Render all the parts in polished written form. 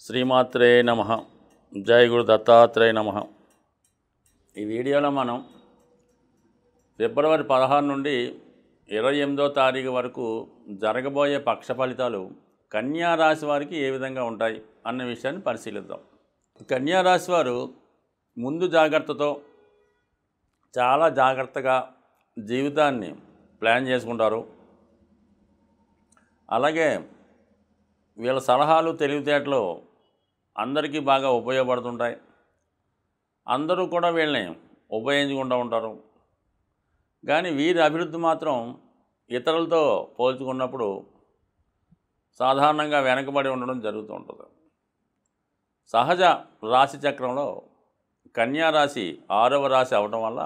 శ్రీమాత్రే నమః. జై గురు దత్తాత్రేయ నమః. ఈ వీడియోలో మనం ఫిబ్రవరి 16 నుండి 28వ తారీఖు వరకు జరగబోయే పక్ష ఫలితాలు కన్యా రాశి వారికి ఏ విధంగా ఉంటాయి అన్న విషయాన్ని పరిశీలిద్దాం. కన్యా రాశి వారు ముందు జాగ్రత్తతో చాలా జాగ్రత్తగా జీవితాన్ని ప్లాన్ చేసుకుంటారు. అలాగే వీళ్ళ సలహాలు తెలివితేటలు అందరికీ బాగా ఉపయోగపడుతుంటాయి. అందరూ కూడా వీళ్ళని ఉపయోగించుకుంటూ ఉంటారు. కానీ వీరి అభివృద్ధి మాత్రం ఇతరులతో పోల్చుకున్నప్పుడు సాధారణంగా వెనకబడి ఉండడం జరుగుతూ ఉంటుంది. సహజ రాశి చక్రంలో కన్యా రాశి 6వ రాశి అవడం వల్ల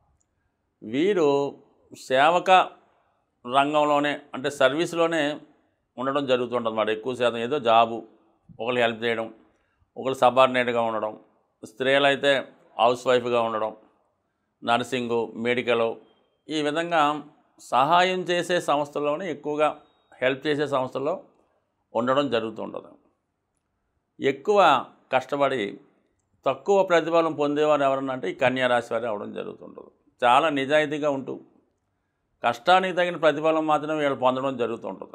వీరు సేవక రంగంలోనే అంటే సర్వీస్లోనే ఉండడం జరుగుతుంటుంది అన్నమాట. ఎక్కువ శాతం ఏదో జాబు, ఒకరికి హెల్ప్ చేయడం, ఒకరు సబార్డినేట్గా ఉండడం, స్త్రీలైతే హౌస్ వైఫ్గా ఉండడం, నర్సింగు, మెడికల్, ఈ విధంగా సహాయం చేసే సంస్థల్లోనే ఎక్కువగా హెల్ప్ చేసే సంస్థల్లో ఉండడం జరుగుతుంటుంది. ఎక్కువ కష్టపడి తక్కువ ప్రతిఫలం పొందేవారు ఎవరన్నా అంటే ఈ కన్యా రాశి వారు అవడం జరుగుతుంటుంది. చాలా నిజాయితీగా ఉంటూ కష్టానికి తగిన ప్రతిఫలం మాత్రమే వీళ్ళు పొందడం జరుగుతుంటుంది.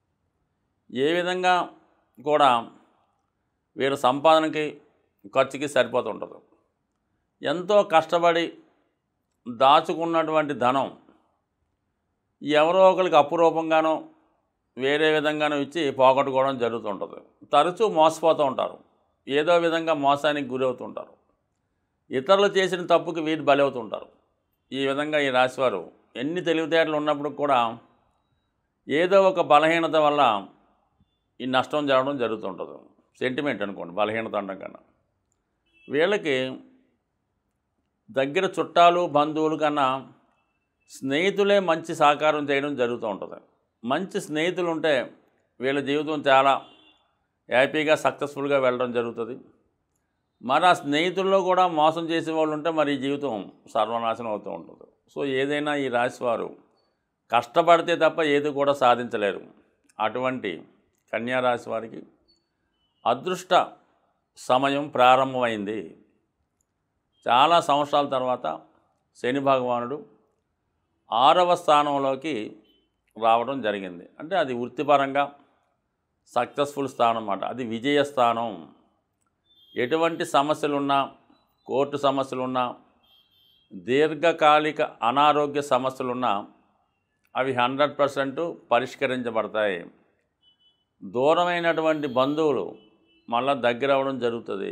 ఏ విధంగా కూడా వీళ్ళ సంపాదనకి ఖర్చుకి సరిపోతుంటుంది. ఎంతో కష్టపడి దాచుకున్నటువంటి ధనం ఎవరో ఒకరికి అపురూపంగానో వేరే విధంగానో ఇచ్చి పోగొట్టుకోవడం జరుగుతుంటుంది. తరచూ మోసపోతూ ఉంటారు. ఏదో విధంగా మోసానికి గురవుతుంటారు. ఇతరులు చేసిన తప్పుకి వీరు బలవుతుంటారు. ఈ విధంగా ఈ రాశివారు ఎన్ని తెలివితేటలు ఉన్నప్పుడు కూడా ఏదో ఒక బలహీనత వల్ల ఈ నష్టం జరగడం జరుగుతుంటుంది. సెంటిమెంట్ అనుకోండి, బలహీనత అనడం కన్నా. వీళ్ళకి దగ్గర చుట్టాలు బంధువులు కన్నా స్నేహితులే మంచి సహకారం చేయడం జరుగుతూ ఉంటుంది. మంచి స్నేహితులు ఉంటే వీళ్ళ జీవితం చాలా హ్యాపీగా సక్సెస్ఫుల్గా వెళ్ళడం జరుగుతుంది. మరి ఆ స్నేహితుల్లో కూడా మోసం చేసే వాళ్ళు ఉంటే మరి ఈ జీవితం సర్వనాశనం అవుతూ ఉంటుంది. సో ఏదైనా ఈ రాశి వారు కష్టపడితే తప్ప ఏది కూడా సాధించలేరు. అటువంటి కన్యా రాశి వారికి అదృష్ట సమయం ప్రారంభమైంది. చాలా సంవత్సరాల తర్వాత శని భగవానుడు 6వ స్థానంలోకి రావడం జరిగింది. అంటే అది వృత్తిపరంగా సక్సెస్ఫుల్ స్థానం అన్నమాట. అది విజయస్థానం. ఎటువంటి సమస్యలున్నా, కోర్టు సమస్యలున్నా, దీర్ఘకాలిక అనారోగ్య సమస్యలున్నా అవి 100% పరిష్కరించబడతాయి. దూరమైనటువంటి బంధువులు మళ్ళా దగ్గర అవ్వడం జరుగుతుంది.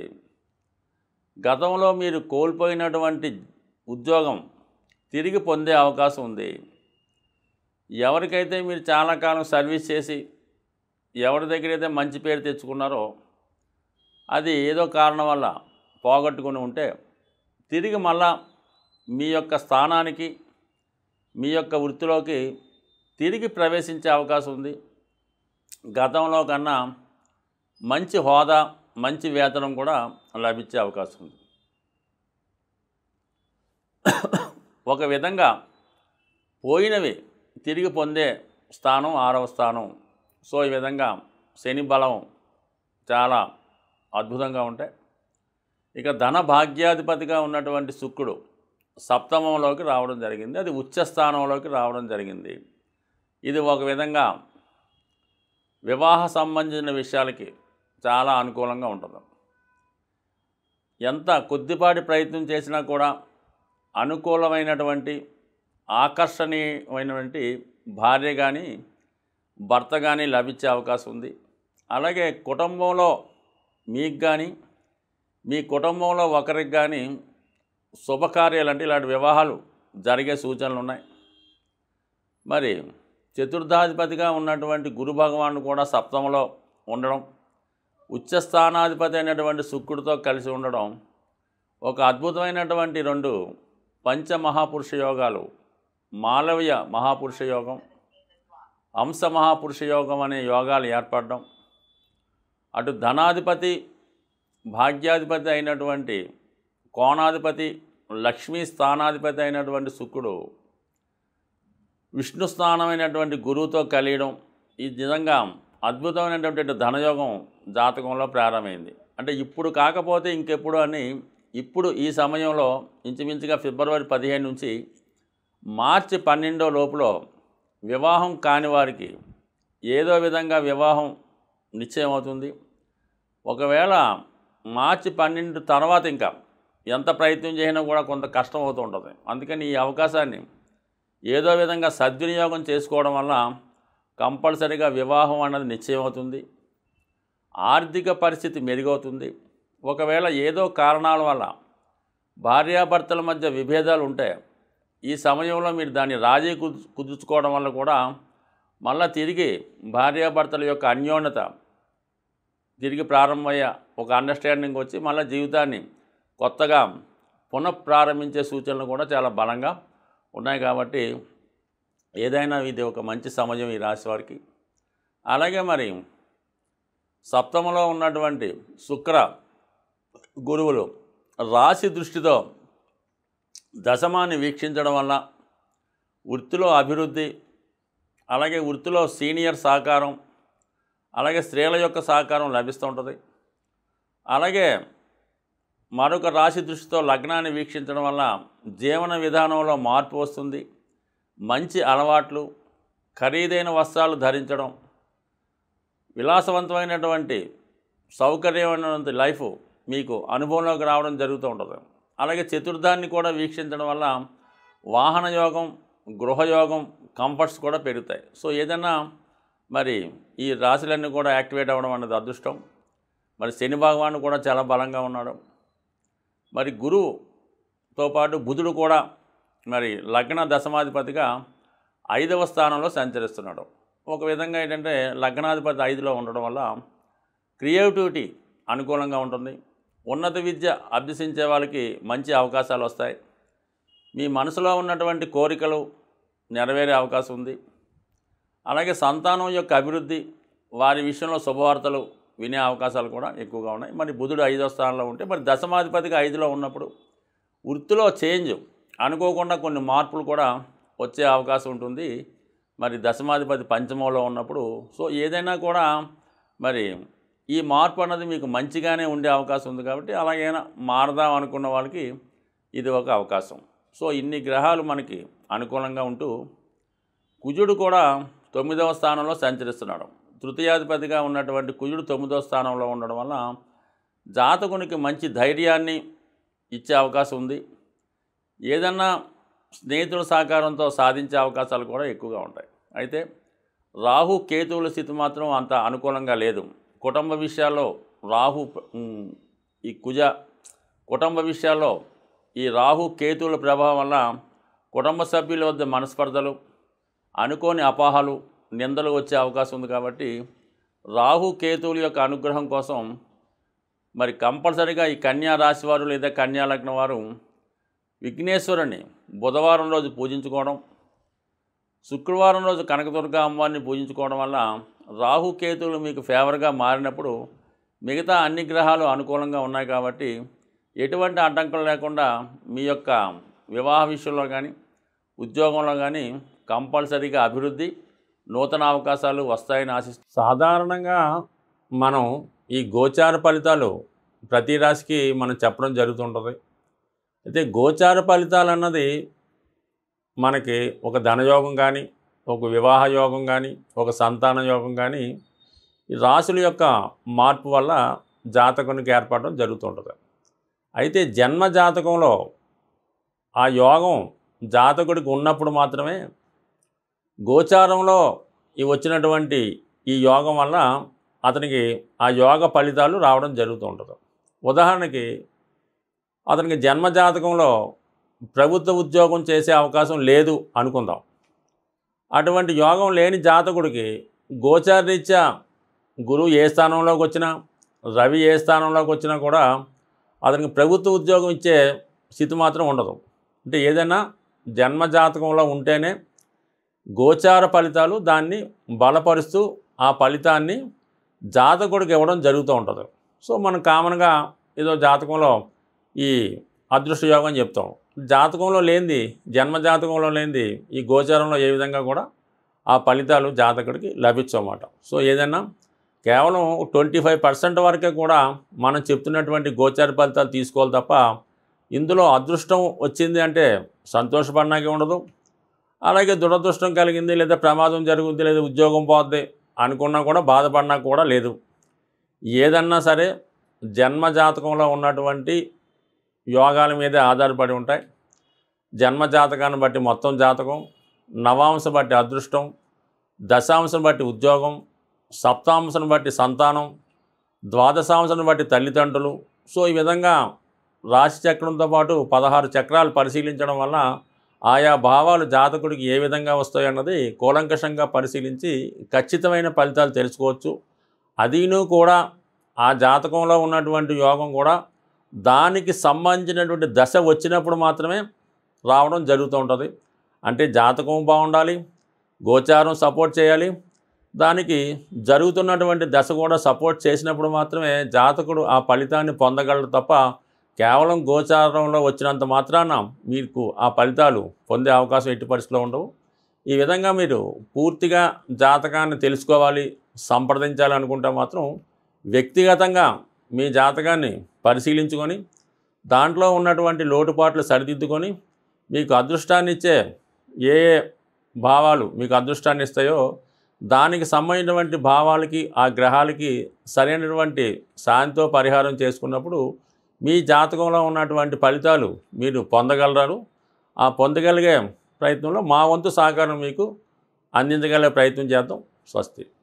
గతంలో మీరు కోల్పోయినటువంటి ఉద్యోగం తిరిగి పొందే అవకాశం ఉంది. ఎవరికైతే మీరు చాలా కాలం సర్వీస్ చేసి ఎవరి దగ్గరైతే మంచి పేరు తెచ్చుకున్నారో అది ఏదో కారణం వల్ల పోగొట్టుకుని ఉంటే తిరిగి మళ్ళా మీ యొక్క స్థానానికి, మీ యొక్క వృత్తిలోకి తిరిగి ప్రవేశించే అవకాశం ఉంది. గతంలో కన్నా మంచి హోదా, మంచి వేతనం కూడా లభించే అవకాశం ఉంది. ఒక విధంగా పోయినవి తిరిగి పొందే స్థానం 6వ స్థానం. సో ఈ విధంగా శని బలం చాలా అద్భుతంగా ఉంటాయి. ఇక ధన భాగ్యాధిపతిగా ఉన్నటువంటి శుక్రుడు సప్తమంలోకి రావడం జరిగింది. అది ఉచ్చ స్థానంలోకి రావడం జరిగింది. ఇది ఒక విధంగా వివాహ సంబంధించిన విషయాలకి చాలా అనుకూలంగా ఉంటుంది. ఎంత కొద్దిపాటి ప్రయత్నం చేసినా కూడా అనుకూలమైనటువంటి ఆకర్షణీయమైనటువంటి భార్య కానీ భర్త కానీ లభించే అవకాశం ఉంది. అలాగే కుటుంబంలో మీకు కానీ మీ కుటుంబంలో ఒకరికి కానీ శుభకార్యాలు అంటే ఇలాంటి వివాహాలు జరిగే సూచనలు ఉన్నాయి. మరి చతుర్థాధిపతిగా ఉన్నటువంటి గురు భగవానుడు కూడా సప్తమంలో ఉండడం, ఉచ్చస్థానాధిపతి అయినటువంటి శుక్రుడితో కలిసి ఉండడం ఒక అద్భుతమైనటువంటి 2 పంచమహాపురుష యోగాలు, మాలవ్య మహాపురుష యోగం, హంస మహాపురుష యోగం అనే యోగాలు ఏర్పడడం, అటు ధనాధిపతి భాగ్యాధిపతి అయినటువంటి కోణాధిపతి, లక్ష్మీ స్థానాధిపతి అయినటువంటి శుక్రుడు విష్ణు స్థానమైనటువంటి గురువుతో కలియడం, ఈ విధంగా అద్భుతమైనటువంటి ధనయోగం జాతకంలో ప్రారంభమైంది. అంటే ఇప్పుడు కాకపోతే ఇంకెప్పుడు అని ఇప్పుడు ఈ సమయంలో ఇంచుమించుగా ఫిబ్రవరి 15 నుంచి మార్చి 12 లోపల వివాహం కాని వారికి ఏదో విధంగా వివాహం నిశ్చయం అవుతుంది. ఒకవేళ మార్చి 12 తర్వాత ఇంకా ఎంత ప్రయత్నం చేసినా కూడా కొంత కష్టం అవుతూ ఉంటుంది. అందుకని ఈ అవకాశాన్ని ఏదో విధంగా సద్వినియోగం చేసుకోవడం వల్ల కంపల్సరీగా వివాహం అన్నది నిశ్చయం అవుతుంది. ఆర్థిక పరిస్థితి మెరుగవుతుంది. ఒకవేళ ఏదో కారణాల వల్ల భార్యాభర్తల మధ్య విభేదాలు ఉంటాయి. ఈ సమయంలో మీరు దాన్ని రాజీ కుదుర్చుకోవడం వల్ల కూడా మళ్ళీ తిరిగి భార్యాభర్తల యొక్క అన్యోన్యత తిరిగి ప్రారంభమయ్యే ఒక అండర్స్టాండింగ్ వచ్చి మళ్ళీ జీవితాన్ని కొత్తగా పునఃప్రారంభించే సూచనలు కూడా చాలా బలంగా ఉన్నాయి. కాబట్టి ఏదైనా ఇది ఒక మంచి సమయం ఈ రాశి వారికి. అలాగే మరి సప్తమలో ఉన్నటువంటి శుక్ర గురువులు రాశి దృష్టితో దశమాన్ని వీక్షించడం వల్ల వృత్తిలో అభివృద్ధి, అలాగే వృత్తిలో సీనియర్ సహకారం, అలాగే స్త్రీల యొక్క సహకారం లభిస్తూ ఉంటుంది. అలాగే మరొక రాశి దృష్టితో లగ్నాన్ని వీక్షించడం వల్ల జీవన విధానంలో మార్పు వస్తుంది. మంచి అలవాట్లు, ఖరీదైన వస్త్రాలు ధరించడం, విలాసవంతమైనటువంటి సౌకర్యమైనటువంటి లైఫ్ మీకు అనుభవంలోకి రావడం జరుగుతూ ఉంటుంది. అలాగే చతుర్థాన్ని కూడా వీక్షించడం వల్ల వాహన యోగం, గృహయోగం, కంఫర్ట్స్ కూడా పెరుగుతాయి. సో ఏదైనా మరి ఈ రాశులన్నీ కూడా యాక్టివేట్ అవ్వడం అనేది అదృష్టం. మరి శని భగవానుడు కూడా చాలా బలంగా ఉన్నాడు. మరి గురువుతో పాటు బుధుడు కూడా మరి లగ్న దశమాధిపతిగా 5వ స్థానంలో సంచరిస్తున్నాడు. ఒక విధంగా ఏంటంటే లగ్నాధిపతి 5లో ఉండడం వల్ల క్రియేటివిటీ అనుకూలంగా ఉంటుంది. ఉన్నత విద్య అభ్యసించే వాళ్ళకి మంచి అవకాశాలు వస్తాయి. మీ మనసులో ఉన్నటువంటి కోరికలు నెరవేరే అవకాశం ఉంది. అలాగే సంతానం యొక్క అభివృద్ధి, వారి విషయంలో శుభవార్తలు వినే అవకాశాలు కూడా ఎక్కువగా ఉన్నాయి. మరి బుధుడు 5వ స్థానంలో ఉంటే మరి దశమాధిపతిగా 5లో ఉన్నప్పుడు వృత్తిలో చేంజ్ అనుకోకుండా కొన్ని మార్పులు కూడా వచ్చే అవకాశం ఉంటుంది. మరి దశమాధిపతి పంచమంలో ఉన్నప్పుడు సో ఏదైనా కూడా మరి ఈ మార్పు అన్నది మీకు మంచిగానే ఉండే అవకాశం ఉంది. కాబట్టి అలాగైనా మారదాం అనుకున్న వాళ్ళకి ఇది ఒక అవకాశం. సో ఇన్ని గ్రహాలు మనకి అనుకూలంగా ఉంటూ కుజుడు కూడా 9వ స్థానంలో సంచరిస్తున్నాడు. తృతీయాధిపతిగా ఉన్నటువంటి కుజుడు 9వ స్థానంలో ఉండడం వల్ల జాతకునికి మంచి ధైర్యాన్ని ఇచ్చే అవకాశం ఉంది. ఏదన్నా స్నేహితుల సహకారంతో సాధించే అవకాశాలు కూడా ఎక్కువగా ఉంటాయి. అయితే రాహు కేతువుల స్థితి మాత్రం అంత అనుకూలంగా లేదు. కుటుంబ విషయాల్లో కుటుంబ విషయాల్లో ఈ రాహు కేతువుల ప్రభావం వల్ల కుటుంబ సభ్యుల వద్ద మనస్పర్ధలు, అనుకోని అపోహలు, నిందలు వచ్చే అవకాశం ఉంది. కాబట్టి రాహు కేతువుల యొక్క అనుగ్రహం కోసం మరి కంపల్సరీగా ఈ కన్యా రాశి వారు లేదా కన్యా లగ్నం వారు విఘ్నేశ్వరుని బుధవారం రోజు పూజించుకోవడం, శుక్రవారం రోజు కనకదుర్గ అమ్మవారిని పూజించుకోవడం వల్ల రాహుకేతువులు మీకు ఫేవర్గా మారినప్పుడు మిగతా అన్ని గ్రహాలు అనుకూలంగా ఉన్నాయి. కాబట్టి ఎటువంటి ఆటంకం లేకుండా మీ యొక్క వివాహ విషయంలో కానీ ఉద్యోగంలో కానీ కంపల్సరీగా అభివృద్ధి, నూతన అవకాశాలు వస్తాయని ఆశిస్తాం. సాధారణంగా మనం ఈ గోచార ఫలితాలు ప్రతి రాశికి మనం చెప్పడం జరుగుతుంటుంది. అయితే గోచార ఫలితాలు అన్నది మనకి ఒక ధనయోగం కానీ, ఒక వివాహ యోగం కానీ, ఒక సంతాన యోగం కానీ ఈ రాశుల యొక్క మార్పు వల్ల జాతకునికి ఏర్పడడం జరుగుతుంటుంది. అయితే జన్మ జాతకంలో ఆ యోగం జాతకుడికి ఉన్నప్పుడు మాత్రమే గోచారంలో ఈ వచ్చినటువంటి ఈ యోగం వల్ల అతనికి ఆ యోగ ఫలితాలు రావడం జరుగుతూ ఉంటుంది. ఉదాహరణకి అతనికి జన్మ జాతకంలో ప్రభుత్వ ఉద్యోగం చేసే అవకాశం లేదు అనుకుందాం. అటువంటి యోగం లేని జాతకుడికి గోచారరీత్యా గురువు ఏ స్థానంలోకి వచ్చినా, రవి ఏ స్థానంలోకి వచ్చినా కూడా అతనికి ప్రభుత్వ ఉద్యోగం ఇచ్చే స్థితి మాత్రం ఉండదు. అంటే ఏదైనా జన్మ జాతకంలో ఉంటేనే గోచార ఫలితాలు దాన్ని బలపరుస్తూ ఆ ఫలితాన్ని జాతకుడికి ఇవ్వడం జరుగుతూ ఉంటుంది. సో మనం కామన్గా ఏదో జాతకంలో ఈ అదృష్ట యోగం చెప్తాం. జాతకంలో లేనిది, జన్మ జాతకంలో లేనిది ఈ గోచారంలో ఏ విధంగా కూడా ఆ ఫలితాలు జాతకుడికి లభించమాట. సో ఏదైనా కేవలం 25% వరకే కూడా మనం చెప్తున్నటువంటి గోచార ఫలితాలు తీసుకోవాలి తప్ప, ఇందులో అదృష్టం వచ్చింది అంటే సంతోషపడడానికి ఉండదు, అలాగే దురదృష్టం కలిగింది లేదా ప్రమాదం జరుగుద్ది లేదా ఉద్యోగం పోద్ది అనుకున్నా కూడా బాధపడినా కూడా లేదు. ఏదన్నా సరే జన్మ జాతకంలో ఉన్నటువంటి యోగాల మీదే ఆధారపడి ఉంటాయి. జన్మ జాతకాన్ని బట్టి మొత్తం జాతకం, నవాంశం బట్టి అదృష్టం, దశాంశం బట్టి ఉద్యోగం, సప్తాంశం బట్టి సంతానం, ద్వాదశాంశం బట్టి తల్లిదండ్రులు. సో ఈ విధంగా రాశి చక్రంతో పాటు 16 చక్రాలు పరిశీలించడం వల్ల ఆయా భావాలు జాతకుడికి ఏ విధంగా వస్తాయన్నది కూలంకషంగా పరిశీలించి ఖచ్చితమైన ఫలితాలు తెలుసుకోవచ్చు. అదీను కూడా ఆ జాతకంలో ఉన్నటువంటి యోగం కూడా దానికి సంబంధించినటువంటి దశ వచ్చినప్పుడు మాత్రమే రావడం జరుగుతూ ఉంటుంది. అంటే జాతకం బాగుండాలి, గోచారం సపోర్ట్ చేయాలి, దానికి జరుగుతున్నటువంటి దశ కూడా సపోర్ట్ చేసినప్పుడు మాత్రమే జాతకుడు ఆ ఫలితాన్ని పొందగలడు తప్ప, కేవలం గోచారంలో వచ్చినంత మాత్రాన మీకు ఆ ఫలితాలు పొందే అవకాశం ఎట్టి పరిస్థితిలో ఉండవు. ఈ విధంగా మీరు పూర్తిగా జాతకాన్ని తెలుసుకోవాలి, సంప్రదించాలి అనుకుంటే మాత్రం వ్యక్తిగతంగా మీ జాతకాన్ని పరిశీలించుకొని దాంట్లో ఉన్నటువంటి లోటుపాట్లు సరిదిద్దుకొని మీకు అదృష్టాన్ని ఇచ్చే ఏ ఏ భావాలు మీకు అదృష్టాన్ని ఇస్తాయో దానికి సంబంధించినటువంటి భావాలకి ఆ గ్రహాలకి సరైనటువంటి శాంతితో పరిహారం చేసుకున్నప్పుడు మీ జాతకంలో ఉన్నటువంటి ఫలితాలు మీరు పొందగలరు. ఆ పొందగలిగే ప్రయత్నంలో మా వంతు సహకారం మీకు అందించగలిగే ప్రయత్నం చేద్దాం. స్వస్తి.